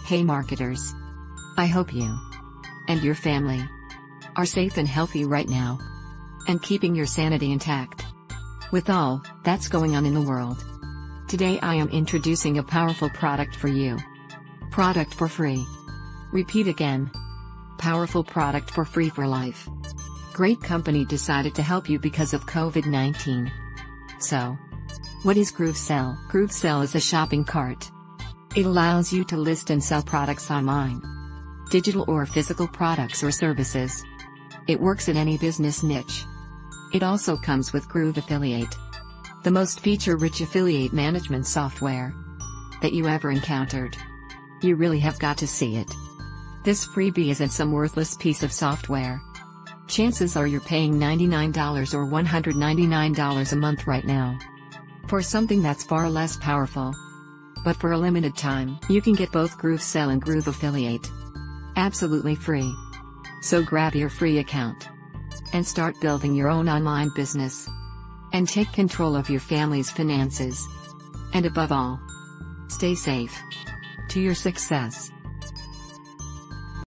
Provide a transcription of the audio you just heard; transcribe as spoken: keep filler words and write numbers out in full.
Hey marketers! I hope you and your family are safe and healthy right now, and keeping your sanity intact. With all that's going on in the world, today I am introducing a powerful product for you. Product for free. Repeat again. Powerful product for free for life. Great company decided to help you because of COVID nineteen. So, what is GrooveSell? GrooveSell is a shopping cart. It allows you to list and sell products online. Digital or physical products or services. It works in any business niche. It also comes with Groove Affiliate, the most feature-rich affiliate management software that you ever encountered. You really have got to see it. This freebie isn't some worthless piece of software. Chances are you're paying ninety-nine dollars or one hundred ninety-nine dollars a month right now for something that's far less powerful. But for a limited time, you can get both GrooveSell and Groove Affiliate absolutely free. So grab your free account and start building your own online business, and take control of your family's finances. And above all, stay safe to your success.